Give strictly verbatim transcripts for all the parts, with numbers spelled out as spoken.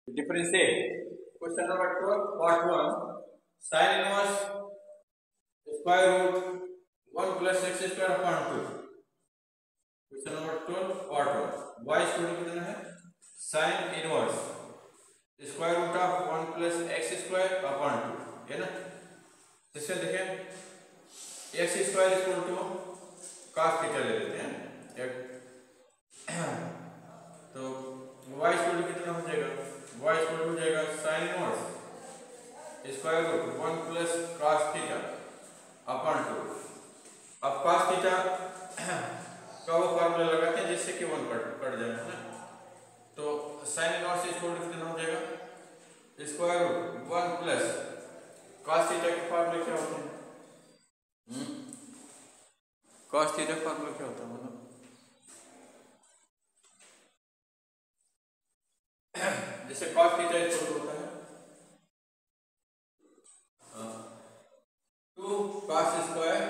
Differentiate. Question number twelve, part one. Sin inverse square root one plus x square upon two. Question number twelve, part one. Y student कितना है? Sin inverse square root of one plus x square upon two, है ना? इससे देखें X square equal to cos theta ले लेते हैं तो y स्क्वायर कितना हो जाएगा? y स्क्वायर हो जाएगा sin inverse square root one plus cos theta upon two. अब cos थीटा का वो फार्मूला लगाते हैं जिससे कि वन कट कट जाए, है ना? तो sin इनवर्स इक्वल टू कितना हो जाएगा? Square root one plus cos theta के फार्मूले क्या होते हैं? हम्म cos थीटा का फार्मूला क्या होता है? मतलब जैसे cos थीटा इक्वल होता है two cos square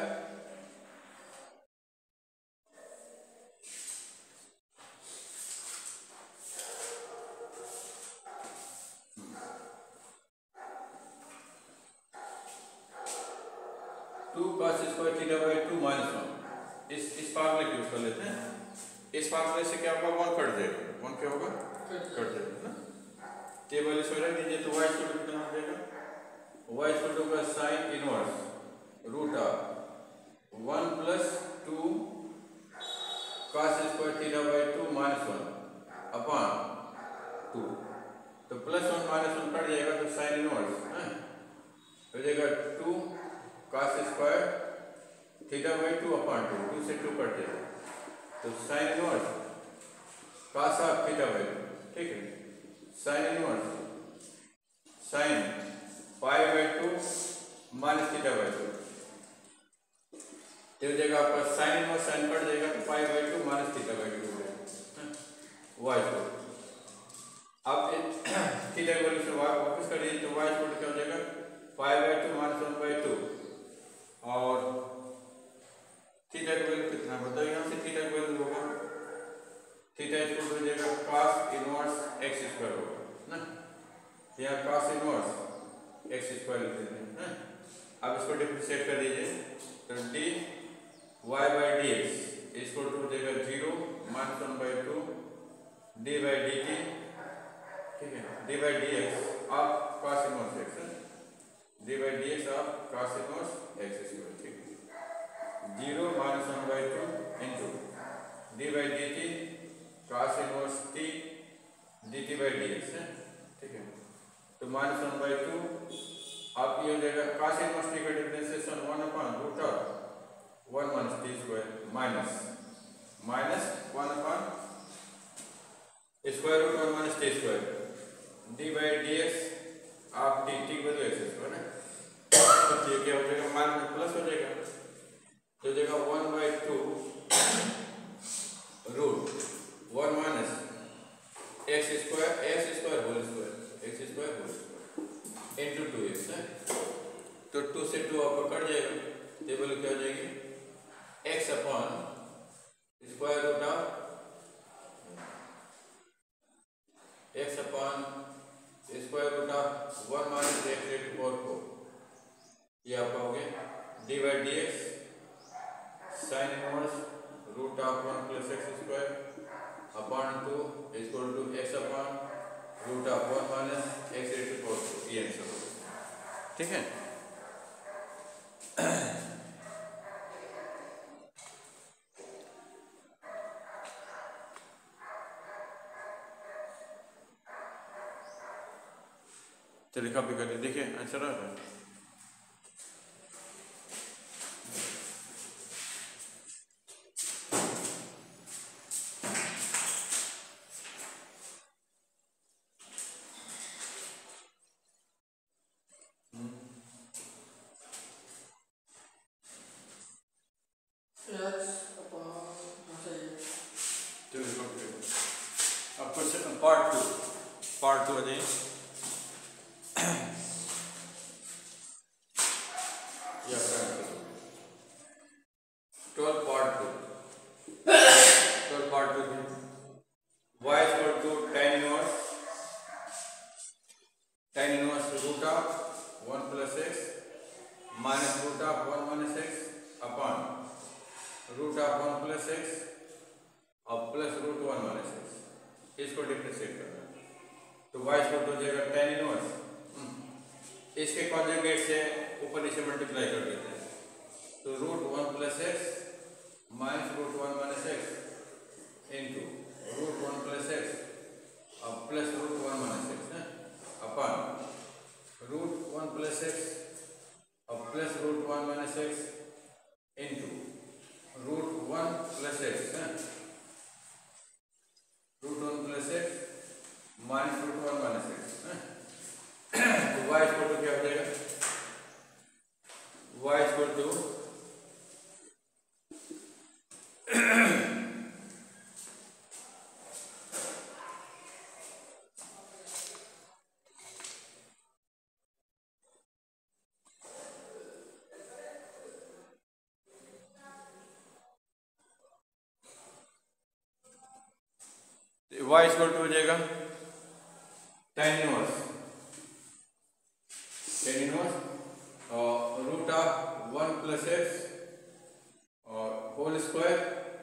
two cos square theta by two minus one. इस इस फार्मूले को यूज कर लेते हैं। इस फार्मूले से क्या होगा? वन कट जाएगा। वन क्या होगा? कट जाएगा ना। टेबल इस वजह दीजिए तो y इक्वल टू कितना हो जाएगा? y इक्वल टू होगा sin inverse root of one plus two cos square theta by two minus one upon two. तो plus one minus one cut जाएगा तो sin इनवर्स है हो जाएगा two cos square theta by two upon two. Two से two cut जाएगा तो sin inverse cos of theta by two, ठीक है? sin inverse sin pi by two minus theta by two तो जगह आपका sin इनवर्स sin कट जाएगा तो pi by two minus theta by two हो जाएगा y को। अब थीटा की वैल्यू से वापस कर दीजिए तो y को क्या हो जाएगा? Pi by two minus one by two और थीटा की वैल्यू कितना बताओ? यहाँ से थीटा की वैल्यू होगा थीटा इक्वल हो जाएगा cos इनवर्स x स्क्वायर होगा ना। यहाँ cos इनवर्स x स्क्वायर लिख देते हैं ना। अब इसको डिफरेंशिएट कर दीजिए तो D Y by D X इसको टू हो जाएगा zero minus one by two D by D T, ठीक है? D by D x of cos inverse x D by D x of cos inverse x square, ठीक है? Zero minus one by two into D by D T cos inverse t D T by D X है, ठीक है? तो minus one by to अब ये हो जाएगा cos इनवर्स t का differentiation one upon root of one minus T square minus minus one upon square root one minus T square D by D x of T T बदलो X square है तो ये क्या हो जाएगा? Minus plus हो जाएगा तो जाएगा one by two root one minus x square X square whole square X square whole square into two X है तो टू से टू आपको कट जाएगा टेबल क्या हो जाएगी? X upon square root of X upon square root of one minus x rate four four ये आपका हो गया D by D X sine inverse root of one plus x square upon two equal to X upon root of one minus x rate four four ये answer होगा, ठीक है? चलिए copy कर लीजिए, देखिए आंसर आ रहा है। अब question part two part two आ जाइए। Twelve part two twelve part two y equal to tan inverse plus X और plus root one minus X, इसको डिफ्रेंशिएट करना तो वाई स्क्वायर हो जाएगा टेन इनवर्स, इसके कॉन्जुगेट से ऊपर नीचे मल्टीप्लाई कर देते हैं तो root one plus X minus root one minus X into root one plus X और plus root one minus X है upon root one plus X और plus root one minus X into root one plus X है root one plus X minus root one minus X है तो y equal to क्या हो जाएगा, y equal to y equal to हो जाएगा tan inverse ten inverse और root of one plus X और होल स्क्वायर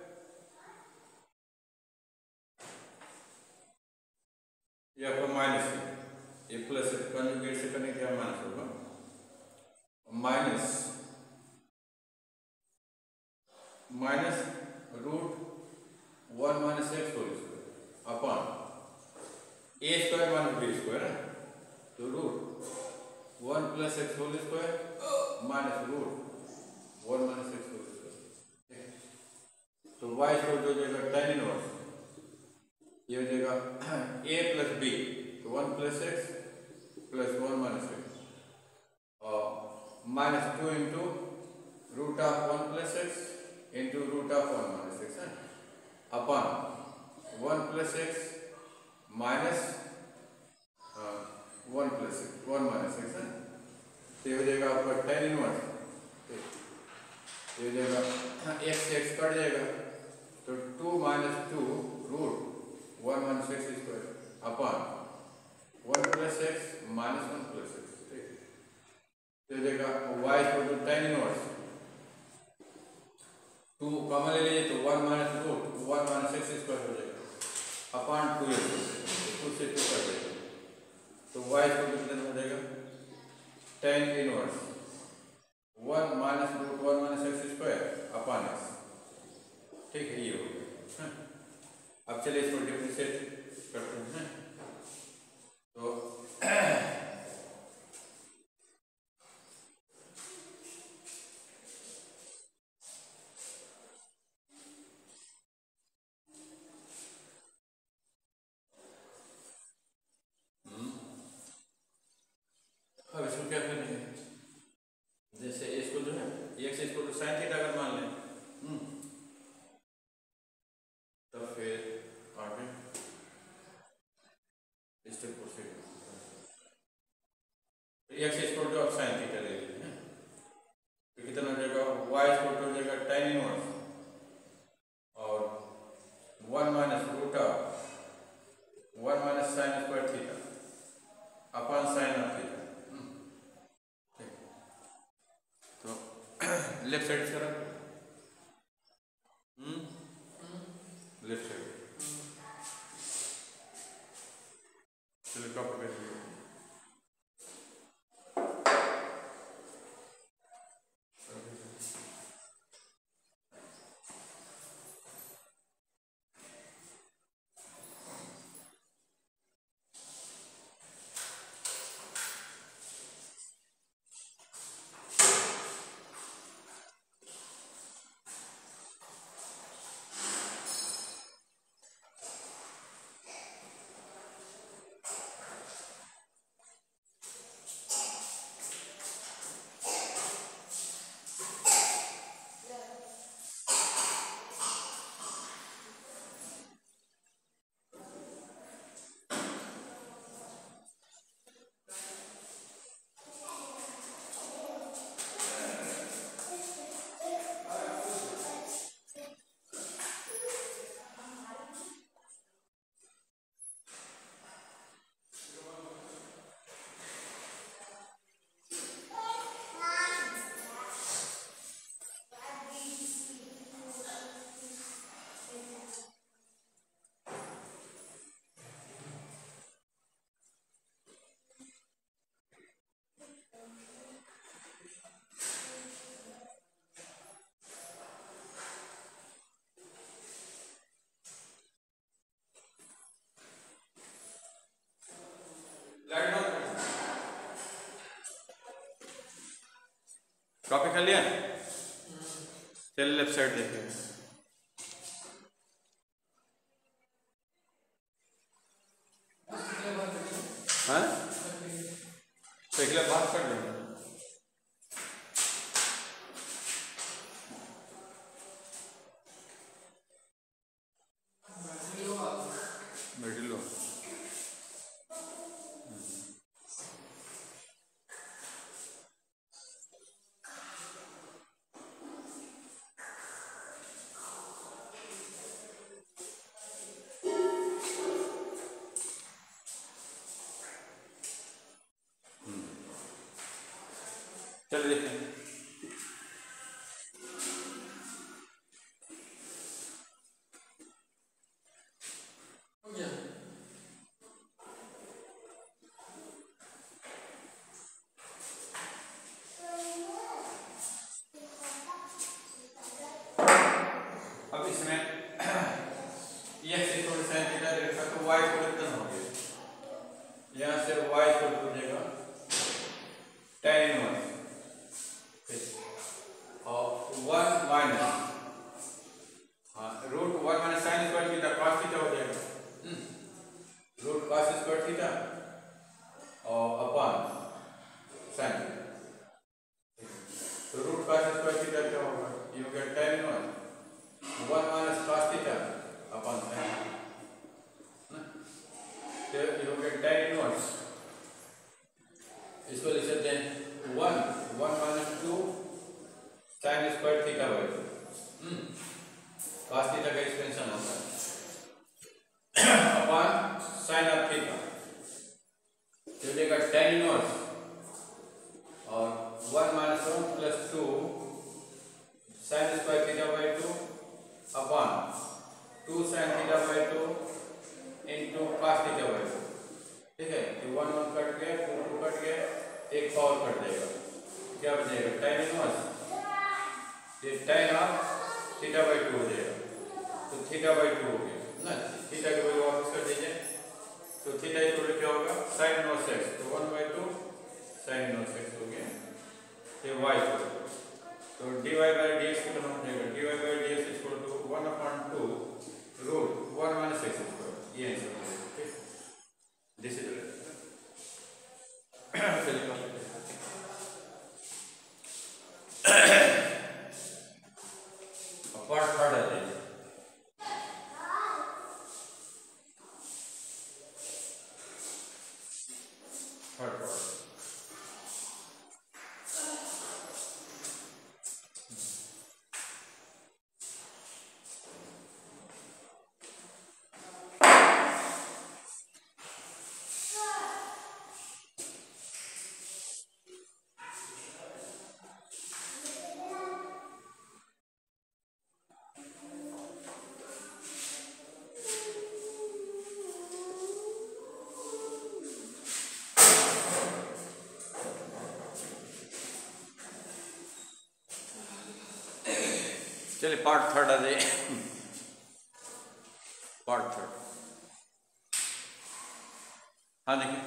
या आपका माइनस ये प्लस कॉन्जुगेट से करने क्या माइनस होगा minus minus root one minus x whole square upon ए स्क्वायर माइनस बी स्क्वायर है तो root one plus X whole square minus root one minus x whole square तो वाई स्क्वायर जो हो जाएगा टेन इनवर्स ये हो जाएगा ए प्लस बी तो one plus X plus one minus X और minus two into root of one plus X into root of one minus X है upon one plus X minus one plus x one minus X है तो हो जाएगा आपका ten inverse ये हो जाएगा एक्स एक्स कट जाएगा तो two minus two root one minus x square upon one plus X minus one plus X ठीक तो हो जाएगा Y equal to tan inverse two common ले लीजिए तो one minus root one minus x square हो जाएगा अपॉन टू एक्स टू से टू कर देगा तो वाई को कितना हो जाएगा tan inverse one minus root one minus x square upon X ठीक है ये हो गया। अब चलिए इसको डिफरेंशिएट करते हैं तो अब इसको क्या करेंगे जैसे इसको जो है एक्स इसको तो साइन थीटा अगर मान लें तो फिर आगे स्टेप प्रोसीड एक्स इसको तो अब साइन थीटा ले लीजिए तो कितना हो जाएगा वाई इसको तो हो जाएगा टेन इनवर्स और one minus root of one minus sine square theta upon sine of theta left side से रख लेफ्ट साइड चलिए कॉपी कर लीजिए कर लिया? चलिए लेफ्ट साइड देखिए। हाँ तो एक बात कर लेंगे। मिडिल लो। चलिए देखिए। अब इसमें x इक्वल sin थीटा देखा तो y इक्वल कितना हो गया? यहाँ से y इक्वल हो जाएगा tan इनवर्स और वन माइनस हाँ root one minus sine square theta cos theta हो जाएगा रूट cos स्क्वायर थीटा और अपॉन साइन तो रूट cos स्क्वायर थीटा क्या होगा? ये हो गया tan inverse one minus cos theta upon sine तो ये हो गया tan इनवर्स। इसको लिख सकते हैं one one minus two sine square theta by two cos theta का एक्सपेंशन होता है अपॉन साइन ऑफ थीटा तो देगा tan इनवर्स और one minus one plus two sine square theta by two upon two sine theta by two into cos theta by two. ठीक है ये one one cut गया two two cut गया एक power cut जाएगा क्या बचेगा tan इनवर्स ये tan of theta by two हो जाएगा तो थीटा बाई टू हो गया ना थीटा की वैल्यू वापस कर दीजिए तो थीटा इक्वल क्या होगा sin इनवर्स x तो one by two sin inverse x हो गया ये y इक्वल तो dy by dx कितना हो जाएगा dy by dx equal to one upon two root one minus x square ये आंसर हो जाएगा। ठीक दिस इज चलिए पार्ट थर्ड है थर्ड पार्ट चलिए पार्ट थर्ड आ जाए पार्ट थर्ड हाँ देखिए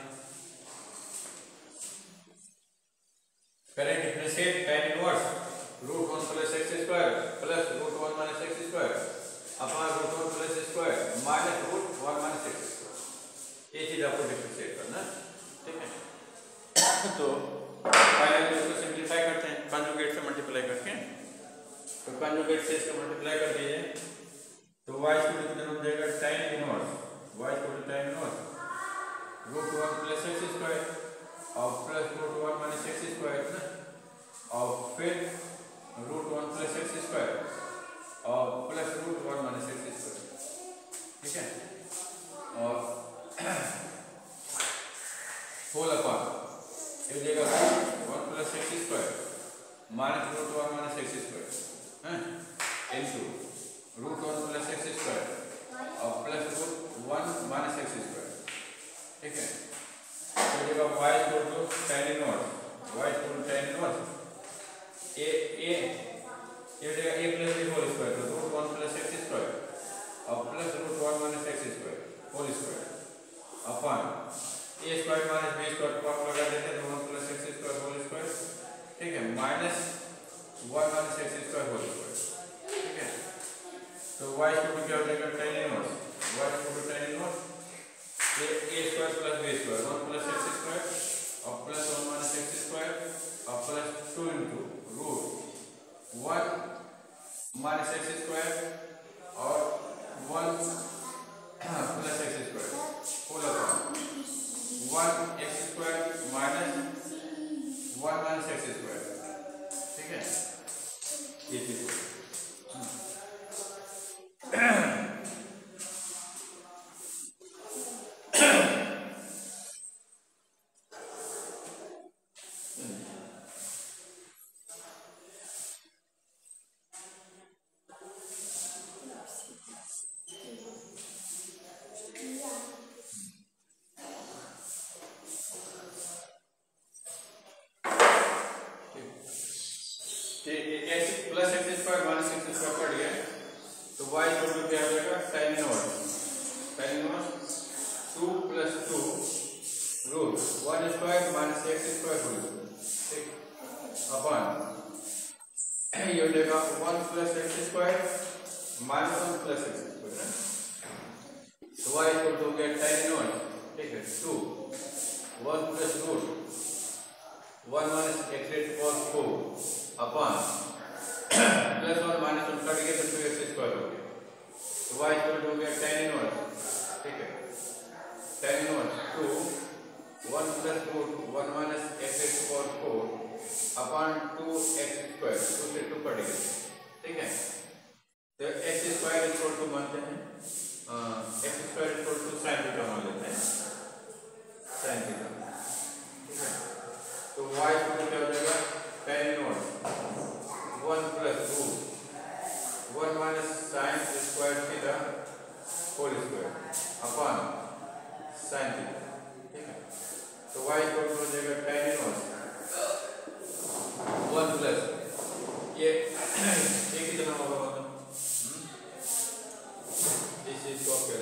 current differentiate tan inverse root one plus x square plus root one minus x square upon root one plus square minus root one minus x square ये चीज आपको differentiate करना ठीक है तो पहले इसको सिंप्लीफाई करते हैं कॉन्जुगेट से मल्टीप्लाई करके तो कॉन्जुगेट से इसको मल्टीप्लाई कर दीजिए तो y इक्वल कितना हो जाएगा tan inverse y equal tan inverse root one plus x square और plus root one minus x square ना और फिर root one plus x square और plus root one minus x square ठीक है और होल अपॉन ये देगा one plus x square minus root one minus x square into root one plus x square और plus root one minus x square ठीक है तो देगा y equal to tan inverse y equal to tan inverse a a ये देगा a plus b whole square तो root one plus x square और plus root one minus x square whole square upon ए square minus B square को आप लगा देते हैं तो one plus x square whole square ठीक है minus one minus x square whole square, ठीक है। तो वाई स्क्वायर क्या हो जाएगा, tan inverse y square tan inverse ये a square plus b square one plus x square और plus one minus x square और plus two into root one minus x square और one plus x square whole upon one x square minus one minus x square, ठीक है। ये चीज plus x square minus x square पड़ गया तो y equal to क्या हो जाएगा, tan inverse tan inverse two plus two root one square minus x square whole ठीक अपॉन ये हो जाएगा one plus x square minus one plus x square, तो y इक्वल टू हो गया tan इनवर्स, ठीक है, two one plus root one minus x rate cos four upon plus one minus one cut गया तो टू एक्स स्क्वायर हो गया, तो y इक्वल टू हो गया tan इनवर्स, ठीक है, tan inverse two one plus root one minus x x cos four upon two x square, two से टू कट गया, ठीक है। तो एक्स स्क्वायर इक्वल टू मानते हैं x square equal to sine theta मान लेते हैं, साइन थीटा, ठीक है। तो y इक्वल टू क्या हो जाएगा, tan inverse one plus root one minus sine square theta whole square upon sine theta, ठीक है। तो y इक्वल टू हो जाएगा tan इनवर्स वन प्लस ये एक कितना होगा मतलब इस चीज को क्या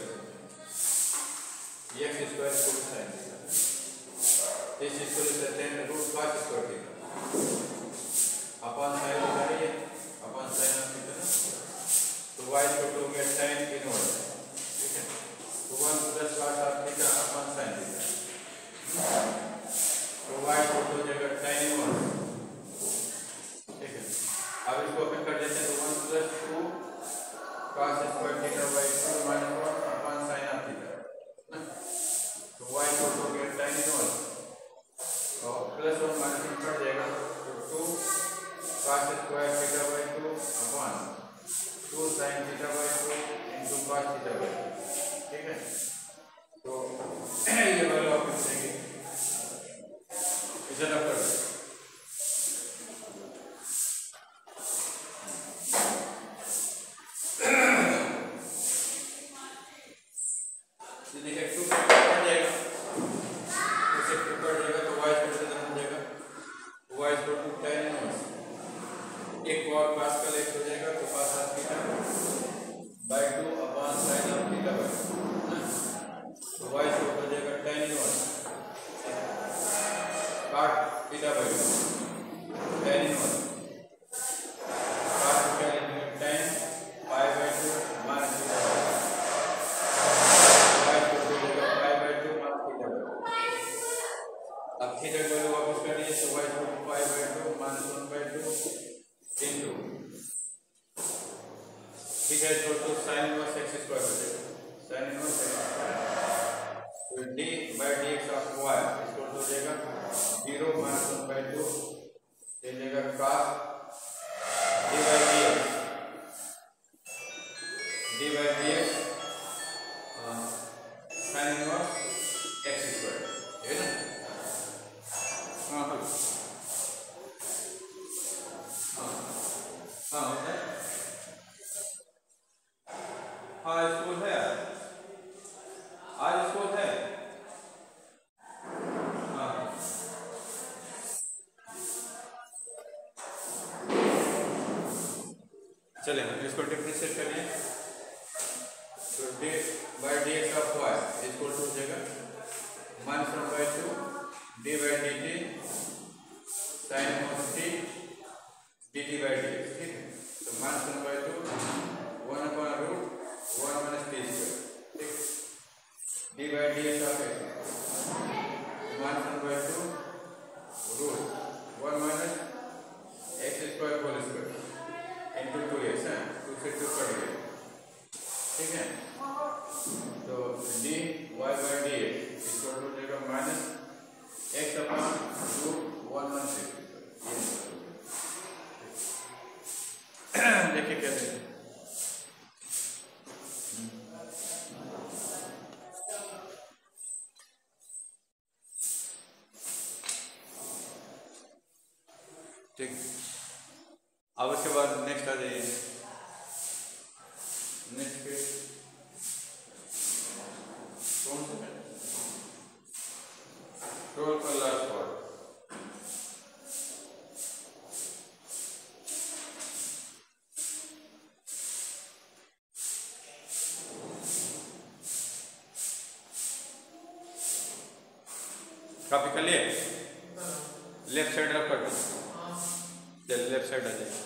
x square equal to sine theta, इस चीज को लिखते हैं रूट पाँच square theta upon sine theta है ये अपॉन साइन ऑफ थीटा ना, तो y इक्वल टू हो गया tan इनवर्स, ठीक है, तो one plus cos of theta upon sine theta, तो y इक्वल टू हो जाएगा tan इनवर्स, ठीक है। अब इसको अपन कर देते हैं तो one plus two cos square theta by two minus one upon sine of theta, तो y इक्वल टू हो गया tan इनवर्स और plus one minus one cut जाएगा तो two cos square theta by two upon two sin theta by two into cos theta by two, ठीक है। तो ये वाला आप लिखेंगे इसे रख कर ये देखिए टू कट जाएगा, इसे टू कट जाएगा तो y इक्वल टू कितना हो जाएगा, y equal to tan inverse एक और पास का लेट हो जाएगा तो पास of theta by two upon sine of theta by तो y इक्वल हो जाएगा tan inverse cot theta by tan inverse cot क्या लेंगे tan pi by two minus theta by y equal हो जाएगा pi by two minus theta by, अब theta की value वापस करिए तो y equal to pi by two minus one by two into theta is equal to sin inverse x square हो जाएगा, sin inverse x square तो d by dx of y is equal to हो जाएगा zero minus one by two दे देगा cos d by dx d by dx sin inverse x square है ना, हाँ हाँ हाँ होता है, हाँ स्कूल है आज स्कूल है, हाँ चले इसको डिफरेंशिएट करिए तो d by dx of y is equal to हो जाएगा minus one by two d by dt sin inverse t dt by ठीक है। अब उसके बाद नेक्स्ट आ जाइए, नेक्स्ट पे कौन सा है, ट्वेल्व का लास्ट वर्ड। कॉपी कर लिए, लेफ्ट साइड रख कर चल, लेफ्ट साइड आ जाइए।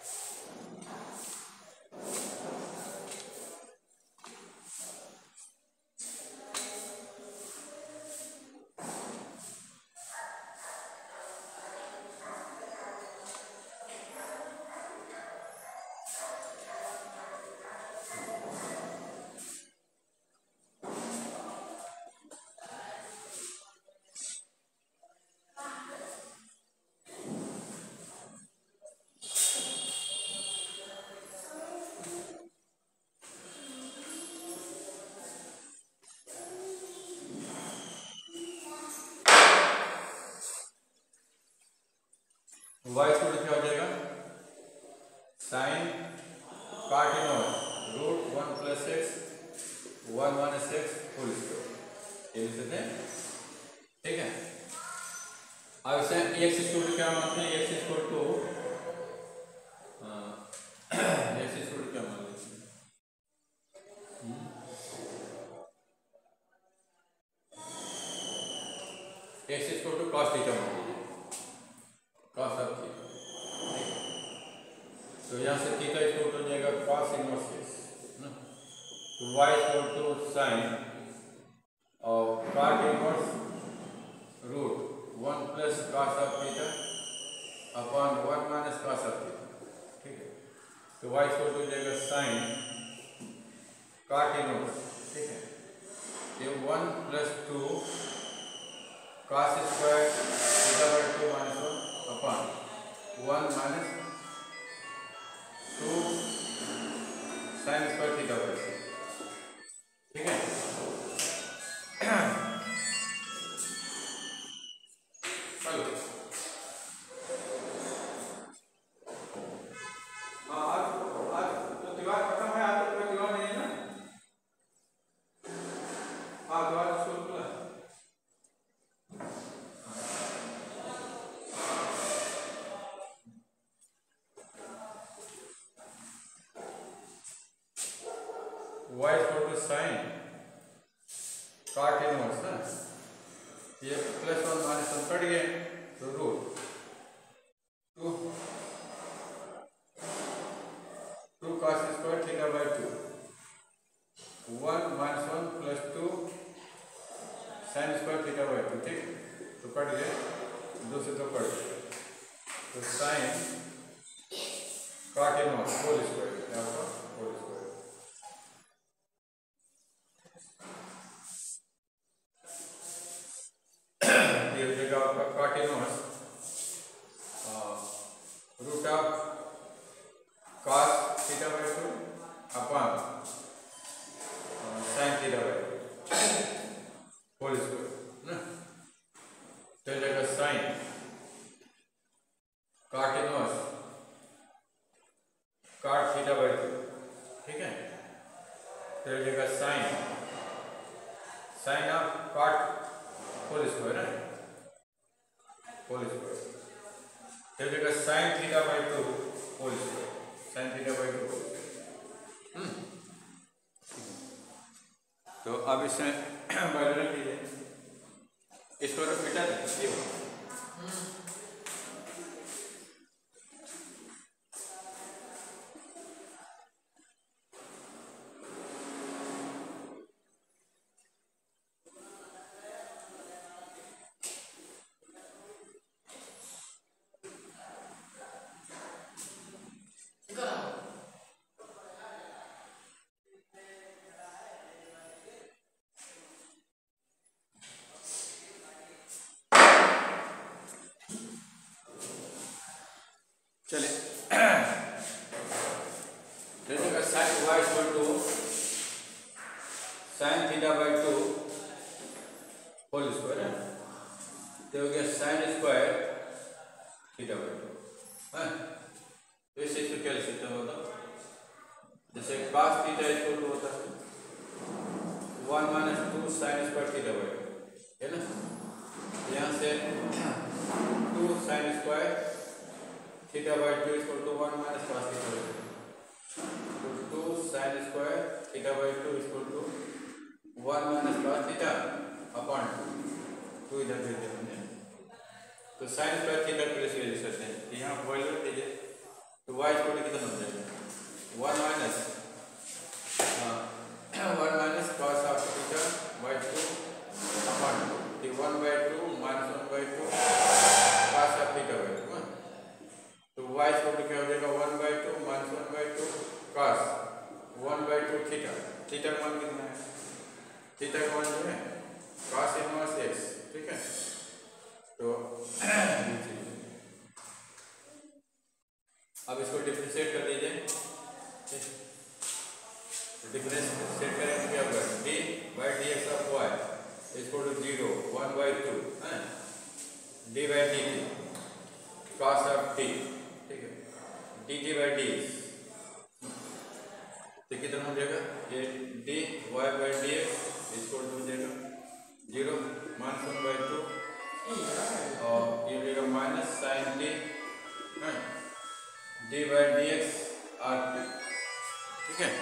वाई स्क्वायर क्या हो जाएगा, sine cot inverse root one plus x one minus x whole square, ये लिख सकते हैं। ठीक है, अब इसे एक्स स्क्वायर क्या मानते हैं, x square to x square क्या मान लेते हैं, x square to cos theta मान लीजिए, कॉस ऑफ थीटा। तो यहाँ से थीटा इक्वल हो जाएगा कॉस इनवर्स एक्स ना, तो वाई इक्वल टू साइन और cot inverse root one plus cos of theta upon one minus cos of theta. ठीक है, तो वाई इक्वल हो जाएगा साइन कॉट इनवर्स, ठीक है, ये one plus two cos square theta by two minus one upon one minus two sine square theta by two. ठीक है, चलो आज आज तो त्योहार खत्म है, आज तो कोई त्योहार नहीं है ना, आज आज स्कूल खुला। y is equal to sin cot inverse ना, ये प्लस वन माइनस वन कट गए तो root two two cos square theta by two one minus one plus two sine square theta by two. ठीक, तो कट गए, दो से दो कट गए, तो sine cot inverse whole square क्या होगा, होल स्क्वायर। आपका cot inverse root of cos theta by two upon sine theta by two whole square ना, तो जगह sine cot inverse cot theta by two. ठीक है, तो जगह sine sine of cot whole square है, होल स्क्वायर, तो जगह sine theta by two whole square, sine theta by two whole square. तो अब इसमें वैल्यू रख लीजिए, इसको मिटा दीजिए। चलिए, जैसे sine y equal to sine theta by two whole square है, तो हो गया sine square theta by two. है। तो इस चीज को क्या लिख सकते हैं बताओ? जैसे cos थीटा इक्वल टू होता है one minus two sine square theta by two, है ना। यहाँ से two sine square theta by two equal to one minus cos theta by two, तो two sine square theta by two equal to one minus cos theta upon two, two इधर भेज दें हमने, तो साइन स्क्वायर थीटा प्लस ये लिख सकते हैं। यहाँ वैल्यू दीजिए तो y इक्वल टू कितना हो जाएगा one minus one minus cos of theta by two upon two, तो one by two minus one by two cos of theta by two, तो y इक्वल टू क्या हो जाएगा one by two minus one by two cos one by two theta, theta का मान कितना है, theta का मान जो है cos इनवर्स x, ठीक है। तो अब इसको डिफरेंशिएट कर दीजिए, डिफरेंशिएट करेंगे क्या होगा d by D x of y equal to zero one by two है D by D t cos of t, ठीक है, d T by D x, तो कितना हो जाएगा ये d Y by D x equal to हो जाएगा zero minus one by two और ये हो जाएगा minus sine t d by D x R t, ठीक है।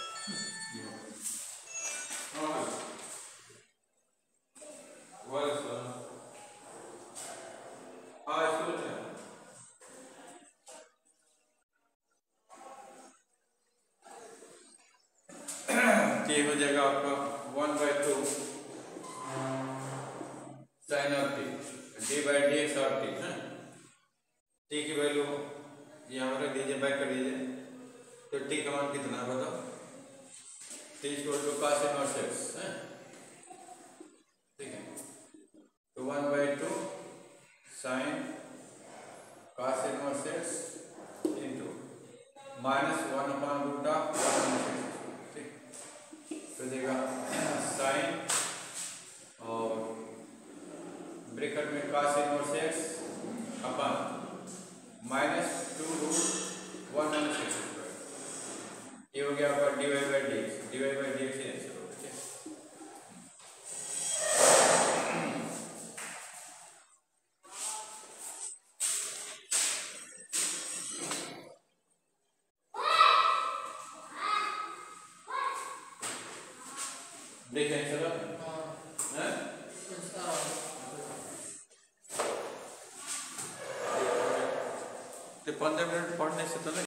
हाँ इसको ये हो जाएगा आपका one by two sine of t d by D x of t है, टी की वैल्यू यहाँ रख दीजिए, बैक कर दीजिए, तो टी का मान कितना है बताओ, t equal to cos inverse x है, ठीक है, तो one by two sine cos inverse x into minus one upon root of one minus x, ठीक, तो देगा साइन और ब्रैकेट में cos inverse x upon minus two root one minus x square, ये हो गया आपका d Y by D x, d Y by D x answer हो गया। देखिए चलो हैं पंद्रह मिनट पढ़ने से तो नहीं